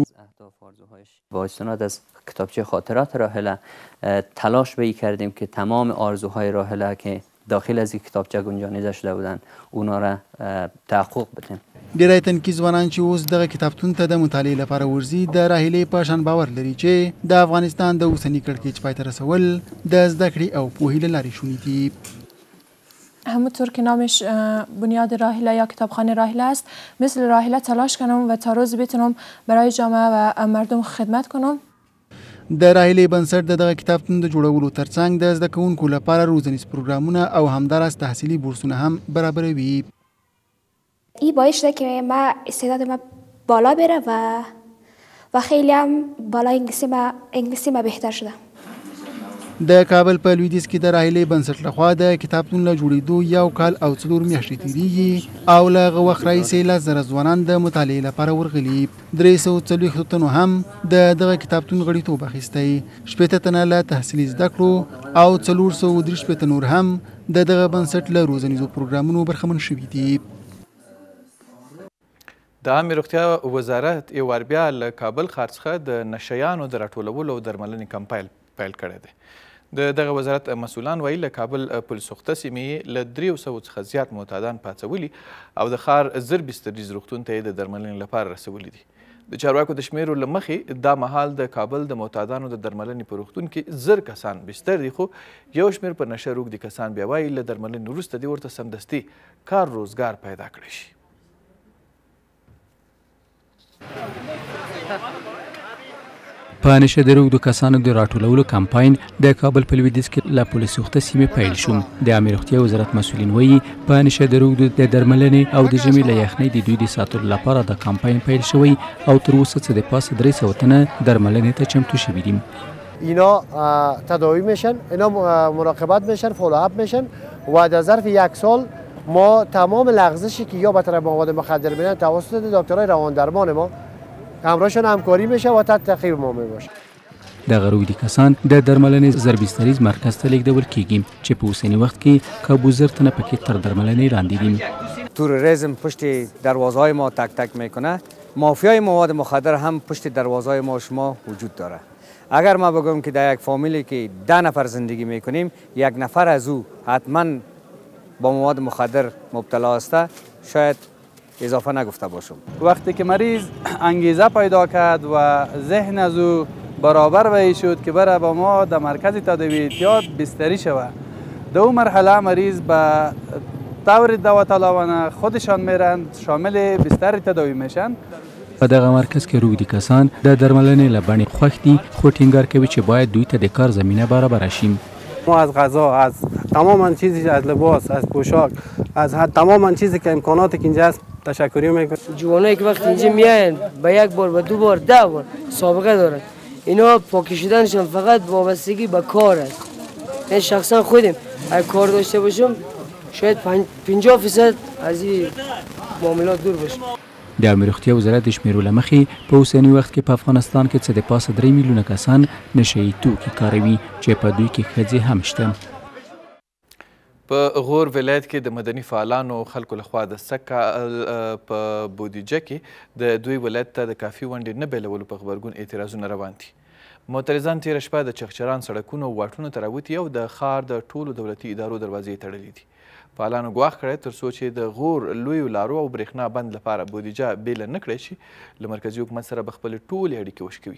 Speaker 15: با استناد از کتابچه خاطرات راهله تلاش به کردیم که تمام آرزوهای راهله که داخل از کتابچه گنجانیده شده بودن اونا را تحقق بدیم.
Speaker 4: ډیری تنکي ځوانان چې اوس دغه کتابتون ته د مطالعې لپاره ورځي د راهیلې په شان باور لري چې د افغانستان د اوسني کړکېچ پای ته رسول د زده کړې او پوهې له لارې شوني دي.
Speaker 16: همونطور که نامش بنیاد راهیله یا کتابخانه راهیله است مثل راهیله تلاش کنم و تا روز بتونم برای جامعه و مردم خدمت کنم.
Speaker 4: د راهیلې بنسټ د دغه کتابتون د جوړولو ترڅنګ د زده کوونکو لپاره روزنیز پروګرامونه او همداراز تحصیلي بورسونه هم برابروي.
Speaker 17: این باعث شده که ما استعداد ما بالا بره و و خیلی هم بالا انگلیسی ما انگلیسی ما بهتر شده.
Speaker 4: د کابل په لویدیځ کې د راهیلې بنسټ لخوا د کتابتون له جوړېدو یو کال او څلور میاشتې تېرېږي او له هغه وخت راهیسې لس زره ځوانان د مطالعې لپاره ورغلي. درې سوه څلوېښتو تنو هم د دغه کتابتون غړیتوب اخیستی. شپېته تنه له تحصیلي زده کړو او څلور سوه درې شپېته نور هم د دغه بنسټ له روزنیزو پروګرامونو برخمن شوي دي.
Speaker 1: د عامې روغتیا وزارت یو وار بیا له کابل ښار څخه د نشهیانو د راټولولو او درملنې کمپاین پیل کړی دی. د دغه وزارت مسؤلان وایي له کابل پلسخته سیمې له دریو سوو څخه زیات معتادان پاڅولي او د ښار زر بستریز روغتون ته یې د درملنې لپاره رسولي دي. د چارواکو د شمیرو له مخې دا مهال د کابل د معتادانو د درملنې په روغتون کې زر کسان بستر دي خو یو شمېر په نشه روږدي کسان بیا وایي له درملنې وروسته دې ورته سمدستي کار روزګار پیدا کړی شي.
Speaker 11: په نشه دروغ د کسانو د راټولولو کمپاین د کابل په لویدیځ کې له پولیسو سوخته سیمې پیل شو. د عامه روغتیا وزارت مسؤلین وایي په نشه دروغ د درملنې او د ژمي له یخنۍ د دوی د ساتلو لپاره د کمپاین پیل شوی او تر اوسه څه د پاسه درې سوه تنه درملنې ته چمتو شوي دي.
Speaker 3: اینا تداوی میشن، اینا مراقبت میشن، فالوآپ میشن و در ظرف یک سال ما تمام لغزشی که یا به طرف مواد مخدر میرن توسط دکترای رواندرمان ما همراهشون همکاری میشه و تحت تعقیب ما میباشه.
Speaker 11: دغه روږدي کسان د درملنې ضربستریز مرکز ته لیږدول کیږي چې په اوسني وخت کې کابو زر تنه پکې تر درملنې لاندې دي.
Speaker 7: توریسم پشت دروازه‌های ما تک تک میکنه. مافیای مواد مخدر هم پشت دروازه‌های ما شما وجود داره. اگر ما بگم که در یک فامیلی که ده نفر زندگی میکنیم یک نفر از او حتما با مواد مخدر مبتلا است، شاید اضافه نگفته باشم.
Speaker 18: وقتی که مریض انگیزه پیدا کرد و ذهن از او برابر وی شد که بره با ما در مرکز تداوی اعتیاد بستری شود، در اون مرحله مریض به طور داوطلبانه خودشان میرند شامل بستر تداوی میشن.
Speaker 11: په دغه مرکز کې روږدي کسان د درملنې له بڼې خوښ دي خو ټینګار کوي چې باید دوی ته د کار زمینه برابره شي.
Speaker 18: ما از غذا، از تمام چیزی، از لباس، از پوشاک، از تمام چیزی که امکاناتی که اینجا هست تشکری میکنم.
Speaker 19: جوانایی که وقتی اینجا میاین به یک بار و دو بار ده بار سابقه دارن، اینا پاکی شدنشون فقط وابستگی به کار است. من شخصا خودم اگه کار داشته باشم شاید پنجاه فیصد از این معاملات دور باشم.
Speaker 11: د عامه روغتیا وزارت د شمیرو له مخې په اوسني وخت کې په افغانستان کې څه د پاسه درې میلیونه کسان نشه یي توکي کاروي چې په دوی کې ښځې هم شته.
Speaker 1: په غور ولایت کې د مدني فعالانو خلکو لخوا د سږ کال په بودیجه کې د دوی ولایت ته د کافي ونډې نه بیلولو په غبرګون اعتراضونه روان دي. معترضان تېره شپه د چغچران سړکونو او واټونو ته راوتي او د ښار د ټولو دولتي ادارو دروازې تړلې دي. فعالانو ګواښ کړی تر څو چې د غور لویو لارو او برېښنا بند لپاره بودیجه بیله نه کړی شي له مرکزي حکومت سره به خپلې ټولې اړیکې وشکوي.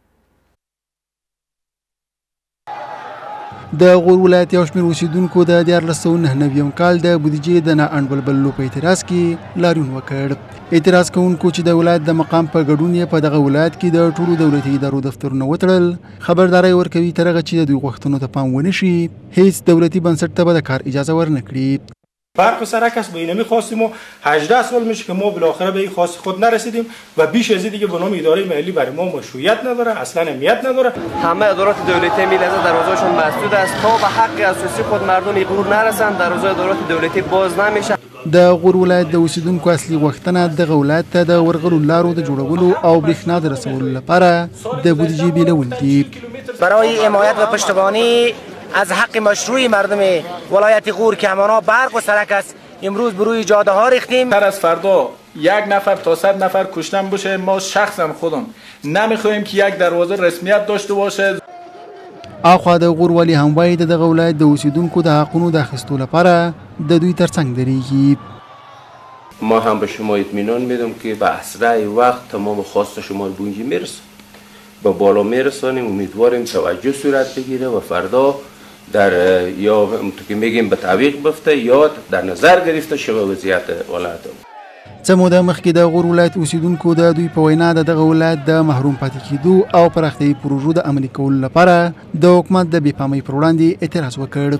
Speaker 4: د غور ولایت یو شمېر اوسیدونکو د دیارلس سوه نهه نوي کال د بودیجې د نا انډول بللو په اعتراض کې لاریون وکړ. اعتراض کوونکو چې د ولایت د مقام په ګډون یې په دغه ولایت کې د ټولو دولتي ادارو دفترونه وتړل، خبرداری ورکوي تر هغه چې د دوی غوښتنو ته پام ونه شي هیڅ دولتي بنسټ ته به د کار اجازه ورنه کړي.
Speaker 20: برق سرک است، با اینمی خواستیم و هجده سال میشه که ما بالاخره به این خواست خود نرسیدیم و بیش از این دیگه به نام اداره ملی برای ما مشروعیت نداره، اصلا اهمیت نداره.
Speaker 21: همه ادارات دولتی میلزه دروازه‌شون مسدود است تا به حق اساسی خود مردم غور نرسند دروازه ادارات دولتی باز نمیشه.
Speaker 4: د غور ولایت د اوسیدونکو اصلي غوښتنه دغه ولایت ته د ورغلو لارو د جوړولو او برېښنا د رسولو لپاره د بودیجې بیلول دي.
Speaker 22: برای حمایت و پشتیبانی از حق مشروع مردم ولایت غور که همانا برق و سرک است امروز بر روی جاده ها ریختیم.
Speaker 20: هر از فردا یک نفر تا صد نفر کشتن بشه، ما شخصا خودم نمیخوایم که یک دروازه رسمیت داشته باشه.
Speaker 4: اخوا د غور والی هم وایي د دغه ولایت د اوسیدونکو د حقونو د اخیستو لپاره د دوی ترڅنګ دریږي.
Speaker 28: ما هم به شما اطمینان میدم که به اسرع وقت تمام خواست شما به اونجا میرسه، به بالا میرسانیم. امیدواریم توجه صورت بگیره و فردا در یا تو که میگیم به تعویق بفته یا در نظر گرفته شوه وضعیت ولایت.
Speaker 4: څه موده مخکې د غور ولایت اوسیدونکو د دوی په وینا د دغه ولایت د محروم پاتې کېدو او پراختیایي پروژو د عملي کولو لپاره د حکومت د بې پامۍ پر وړاندې اعتراض وکړ.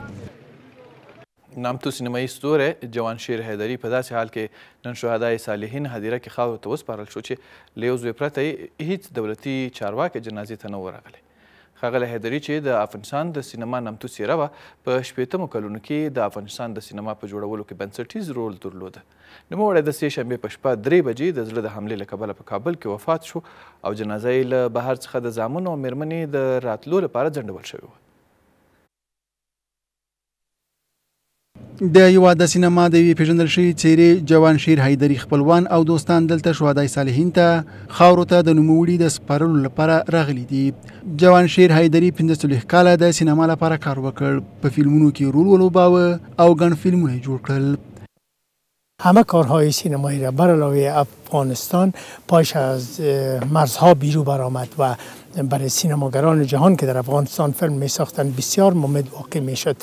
Speaker 1: نامتو سینمایي ستوری جوانشیر حیدري په داسې حال کې نن شهدای صالحین هدیره کې خاورو ته وسپارل شو چې له یو زوی پرته هیڅ دولتي چارواکی جنازې ته نه و راغلی. ښاغلی حیدري چې د افغانستان د سینما نامتو څیره وه په شپېتمو کلونو کې د افغانستان د سینما په جوړولو کې بنسټیز رول درلوده. نوموړی د سې شنبې په شپه درې بجې د زړه د حملې له کبله په کابل کې وفات شو او جنازه یې له بهر څخه د زامنو او مېرمنې د راتلو لپاره ځنډول شوې وه.
Speaker 4: د هېواد د سینما د یوې پېژندل شوې څېرې جوانشیر حیدري خپلوان او دوستان دلته شهدای صالحین ته خاورو ته د نوموړي د سپارلو لپاره راغلي دي. جوانشیر حیدري پنځه څلوېښت کاله د سینما لپاره کار وکړ، په فیلمونو کې رول ولوباوه او ګڼ فیلمونه یې جوړ کړل.
Speaker 29: همه کارهای سینمایی را بر علاوه افغانستان پایش از مرزها بیرون برآمد و برای سینماگران جهان که در افغانستان فیلم می ساختند بسیار ممد واقع می شد.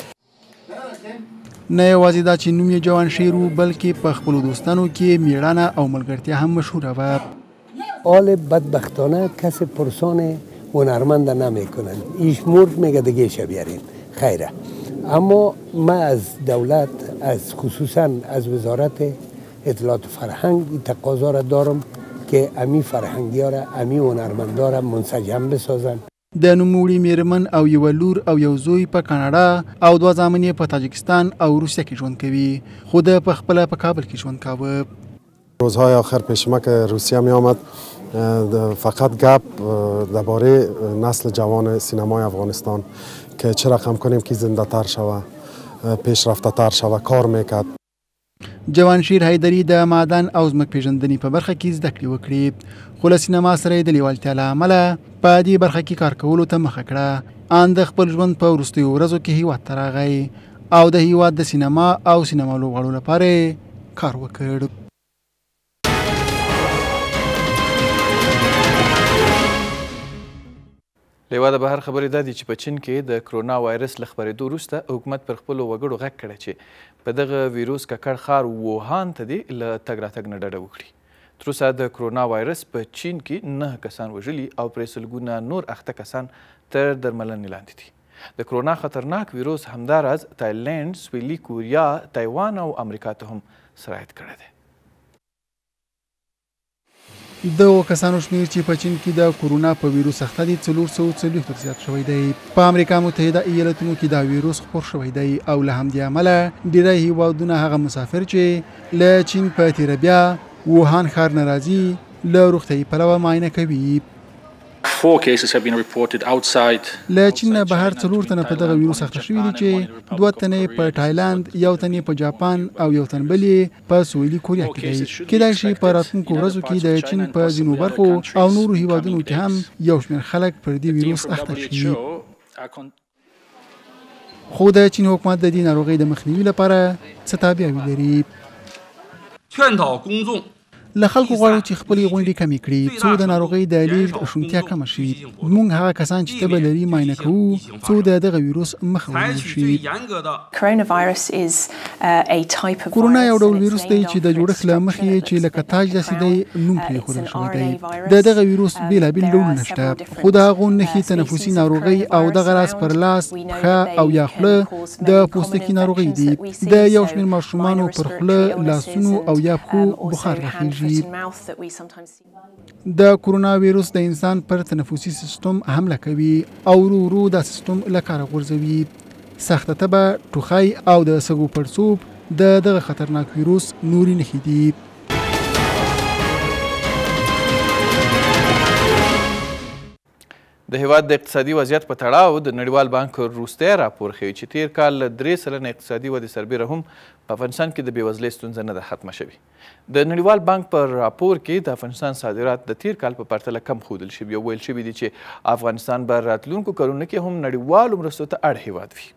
Speaker 4: نه یوازې دا چې نوم یې جوانشیر و بلکې په خپلو دوستانو کې میړانه او ملګرتیا هم مشهوره وه.
Speaker 2: حال بدبختانه کسی پرسان هنرمند نمیکنن. ایش مرد میگه دیگه بیارین خیره. اما ما از دولت، از خصوصا از وزارت اطلاعات و فرهنگ تقاضا را دارم که امی فرهنگی ها را، امی هنرمندا را منسجم بسازن.
Speaker 4: د نوموړي میرمن او یو لور او یو زوی په کاناډا او دوه زامن په تاجکستان او روسیه کې ژوند کوي، خو د په خپله په کابل کې ژوند کاوه.
Speaker 5: روزهای آخر پیش ما که روسیه می آمد فقط گپ درباره نسل جوان سینمای افغانستان که چه رقم کنیم که زنده تر شوه، پیشرفته تر شوه، کار میکرد.
Speaker 4: جوانشیر حیدري د معدن او ځمکپېژندنې په برخه کې زده کړې وکړې، خو له سینما سره یې د لیوالتیا له امله په دې برخه کې کار کولو ته مخه کړه. ان د خپل ژوند په وروستیو ورځو کې هیواد ته راغی او د هیواد د سینما او سینما لوبغاړو لپاره کار وکړ.
Speaker 1: لیوا د بهر خبرې دا دي چې په چین کې د کرونا وایرس له خپرېدو وروسته حکومت پر خپلو وګړو غږ کړی چې په دغه ویروس ککړ ښار ووهان ته دې له تګ راتګ نه ډډه وکړي. تر اوسه د کرونا وایرس په چین کې نه کسان وژلي او پرې سلګونه نور اخته کسان تر درملنې لاندې دي. د کرونا خطرناک ویروس همداراز تایلند، سویلي کوریا، تایوان او امریکا ته هم سرایت کړی دی.
Speaker 4: دغو کسانو شمیر چې په چین کې د کورونا په ویروس اخته دي څلور سوه څلوېښت ته زیات شوی دی. په امریکا متحده ایالتونو کې دا ویروس خپور شوی دی او له همدې امله ډیری هیوادونه هغه مسافر چې له چین په تیره بیا ووهان ښار نه راځي له روغتیایي پلوه معاینه کوي.
Speaker 8: Four cases have been reported outside.
Speaker 4: له چین نه بهر څلور تنه په دغه ویروس اخته شوي دي چې دوه تنه په تایلند، یو تن په جاپان او یو تن بل په سویلي کوریا کې دی. کېدای شي په راتلونکو ورځو کې د چین په ځینو برخو او نورو هیوادونو کې هم یو شمېر خلک پر دې ویروس اخته شي. خو د چین حکومت د دې ناروغۍ د مخنیوي لپاره څه تابعوي لري. له خلکو غواړو چې خپلې غونډې کمې کړي څو د ناروغۍ د لیږد شونتیا کمه شي. موږ هغه کسان چې تبه لري معاینه کوو څو د دغه ویروس مخه ونیول شي. کورونا یو ډول ویروس دی چې د جوړښت له مخې چې لکه تاج داسې دی نوم پرېښودل شوی دی. د دغه ویروس بېلابېل ډولونه شته، خو د هغو نښې تنفسي ناروغۍ او دغه راز پر لاس، پښه او یا خوله د پوستکي ناروغۍ دي. د یو شمېر ماشومانو پر خوله، لاسونو او یا پښو بخار راخیږي. د کورونا ویروس د انسان پر تنفسي سیستم حمله کوي او ورو ورو دا سیستم له کاره غورځوي. سخته تبه، ټوخی او د سږو پړسوب د دغه خطرناک ویروس نوري نښې دي.
Speaker 1: د هیواد د اقتصادي وضعیت په تړاو د نړیوال بانک وروستی راپور ښیي چې تیر کال له درې سلنه اقتصادي ودې سربیره هم په افغانستان کې د بېوزلۍ ستونزه نه ده ختمه شوې. د نړیوال بانک په راپور کې د افغانستان صادرات د تیر کال په پرتله کم ښودل شوي او ویل شوي دي چې افغانستان به راتلونکو کلونو کې هم نړیوالو مرستو ته اړ هیواد وي.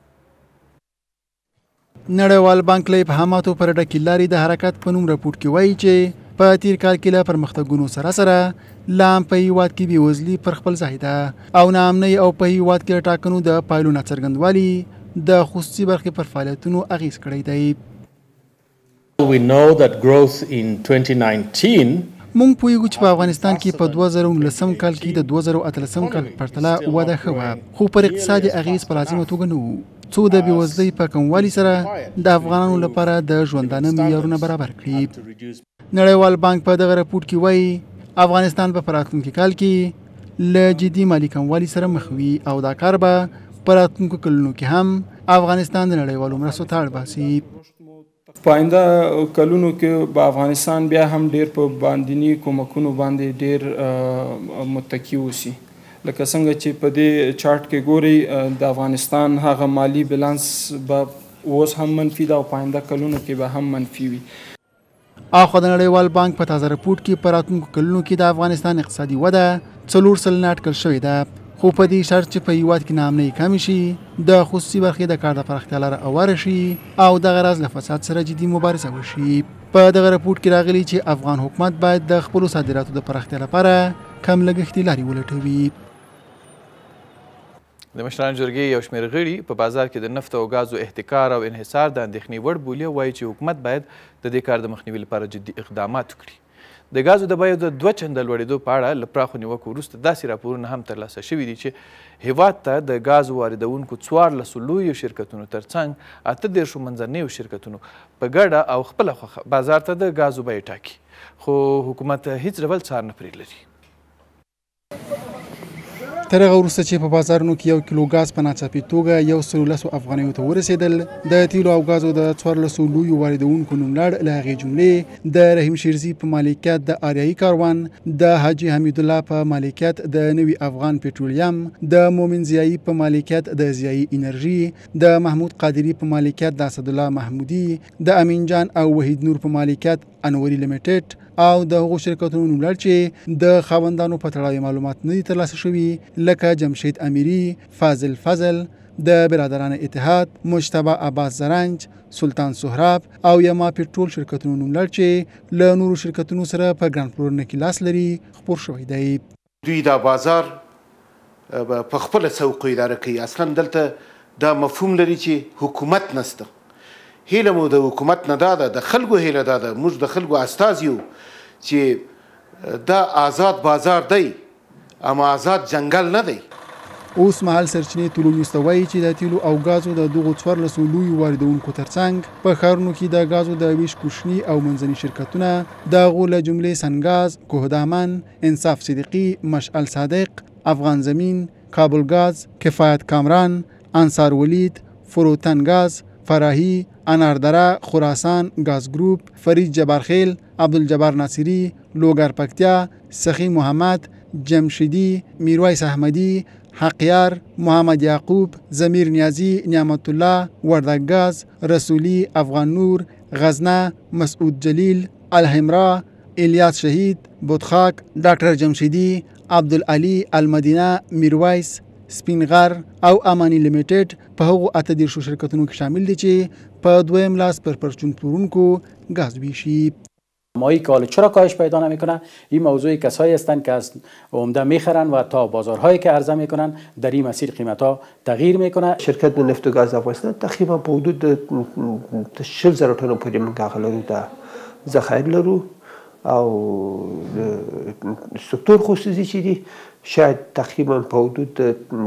Speaker 4: نړیوال بانک له ابهاماتو پر ډکې لارې د حرکت په نوم راپور کې وایي چې په تیر کال کې له پرمختګونو سره سره لا هم په هیواد کې بېوزلي پر خپل ځای ده او ناامنۍ او په هیواد کې د ټاکنو د پایلو ناڅرګندوالي د خصوصي برخې پر فعالیتونو اغېز کړی دی.
Speaker 14: We know that growth in twenty nineteen
Speaker 4: مونږ پوهیږو چې په افغانستان کې په دوه زره نولسم کال کې د دوه زره اتلسم کال په پرتله وده ښه وه، خو پر اقتصاد یې اغېز په لازمه توګه نه و، څو د بېوزلۍ په کموالي سره د افغانانو لپاره د ژوندانه معیارونه برابر کړي. نړیوال بانک په دغه راپور کې وایي افغانستان به په راتلونکي کال کې له جدي مالي کموالي سره مخ وي او دا کار به په راتلونکو کلونو کې هم افغانستان د نړیوالو مرستو ته اړ باسي.
Speaker 23: په آینده کلونو کې به افغانستان بیا هم ډیر په باندني کومکونو باندې ډیر متکی اوسي. لکه څنګه چې په دې چارت کې ګوري د افغانستان هغه مالی بیلانس به اوس هم منفي ده او په آینده کلونو کې به هم منفي وي.
Speaker 4: اخو د نړیوال بانک په تازه راپور کې په راتلونکو کلونو کې د افغانستان اقتصادي وده څلور سلنه اټکل شوې ده، خو په دې شرط چې په هیواد کې ناامنۍ کمې شي، د خصوصي برخې د کار د پراختیا لاره هواره شي او دغه راز له فساد سره جدي مبارزه وشي. په دغه راپور کې راغلي چې افغان حکومت باید د خپلو صادراتو د پراختیا لپاره کم لګښتي لارې ولټوي.
Speaker 1: د مشرانو جرګې یو شمېر غړي په بازار کې د نفت او ګازو احتکار او انحصار د اندېښنې وړ بولي او وایي چې حکومت باید د دې کار د مخنیوي لپاره جدي اقدامات وکړي. د ګازو د بیو د دوه چنده لوړېدو په اړه له پراخو نیوکو وروسته داسې راپورونه هم ترلاسه شوي دي چې هیواد ته د ګازو واردونکو څوارلسو لویو شرکتونو ترڅنګ اته دېرشو منځنیو شرکتونو په ګډه او خپله خوښه بازار ته د ګازو بیې ټاکي، خو حکومت هیڅ ډول څار نه پرې لري.
Speaker 4: تر هغه وروسته چې په بازارونو کې یو کیلو ګاز په ناڅاپي توګه یو سلو لسو افغانیو ته ورسېدل، د تیلو او ګازو د څوارلسو لویو واردونکو نوملړ له هغې جملې د رحیم شیرزي په مالکیت د آریایي کاروان، د حاجي حمیدالله په مالکیت د نوي افغان پټرولیم، د مومن ضیایي په مالکیت د ضیایي انرژي، د محمود قادري په مالکیت د اسدالله محمودي، د امین جان او وحید نور په مالکیت انوري لیمیټډ او د هغو شرکتونو نوملړ چې د خاوندانو په تړاو معلومات نه دي ترلاسه شوي لکه جمشید امیري، فاضل فضل، د برادران اتحاد، مجتبی عباس زرنج، سلطان سهراب او یما پټرول شرکتونو نوملړ چې له نورو شرکتونو سره په ګرانډ پلورنه کې لاس لري خپور شوی دی.
Speaker 6: دوی دا بازار په خپله څوکۍ اداره کوي. اصلا دلته دا مفهوم لري چې حکومت نسته. هیله مو د حکومت نه دا ده، د خلکو هیله دا ده، موږ د خلکو استازي یو چې دا آزاد بازار دی اما آزاد جنگل نه دی.
Speaker 4: اوس مهال سرچینې طلوع نیوز ته وایي چې د تیلو او ګازو د دغو څوارلسو لویو واردونکو ترڅنګ په ښارونو کې د ګازو د ویش کوچني او منځني شرکتونه د هغو له جملې سنګاز، کوهدامن، انصاف صدیقي، مشعل صادق، افغان زمین، کابل ګاز، کفایت کامران، انصار ولید، فروتن ګاز، فراهی، اناردره، خراسان گاز گروپ، فرید جبارخیل، عبدالجبار ناصری، لوگر پکتیا، سخی محمد، جمشیدی، میرویس احمدی، حقیار، محمد یعقوب، زمیر نیازی، نعمت الله، وردک گاز، رسولی، افغان نور، غزنه، مسعود جلیل، الحمرا، الیاس شهید، بودخاک، ډاکټر جمشیدی، عبدالعلی، المدینه، میرویس، سپینغر او امانی لیمیټډ په هغو اته دېرشو شرکتونو کې شامل دي چې په دویم لاس پر پرچون پلورونکو گاز ویشی.
Speaker 9: ماهی کالا چرا کاهش پیدا نمیکنه؟ این موضوع کسایی هستند که از عمده میخرن و تا بازارهایی که عرضه میکنن در این مسیر قیمت ها تغییر میکنه.
Speaker 10: شرکت نفت و گاز افغانستان تقریبا په حدود شل زره ټنو پورې موږ هغه لرو، د ذخایر لرو او سکتور خصوصي چې دي شاید تقریبا په حدود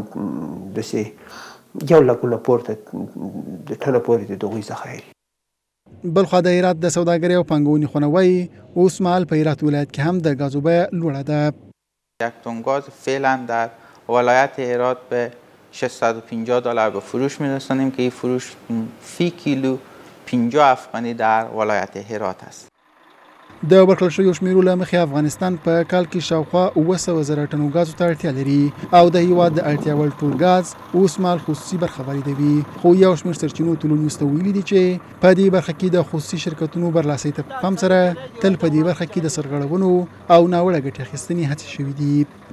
Speaker 10: داسې یو لکونه پورته د ټنه پورې د دغوی ذخایر.
Speaker 4: بلخوا د هرات د سوداګرۍ او پانګونې خونه وایي اوس مهال په هرات ولایت کې هم د ګازو بیه لوړه ده.
Speaker 12: یک تن گاز فعلا در ولایت هرات به ششصد و پنجاه دلار به فروش میرسانیم که این فروش فی کیلو پنجاه افغانی در ولایت هرات است.
Speaker 4: د ورکړل شویو شمیرو له مخې افغانستان په کال کې شاوخوا اوه سوه زره ټنو ګازو ته اړتیا لري او د هیواد د اړتیا وړ ټول ګاز اوس مهال خصوصي برخه واردوي. خو یو شمېر سرچینو طلوع نیوز ته ویلي دي چې په دې برخه کې د خصوصي شرکتونو برلاسۍ ته پام سره تل په دې برخه کې د سرغړونو او ناوړه ګټې اخیستنې هڅې شوي دي.